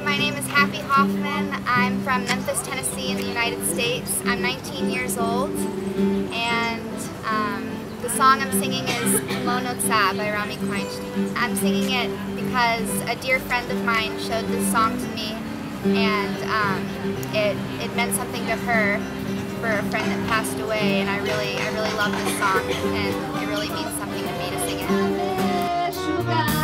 My name is Happie Hoffman. I'm from Memphis, Tennessee in the United States. I'm 19 years old, and the song I'm singing is Notza by Rami Kleinstein. I'm singing it because a dear friend of mine showed this song to me, and it meant something to her for a friend that passed away, and I really love this song, and it really means something to me to sing it.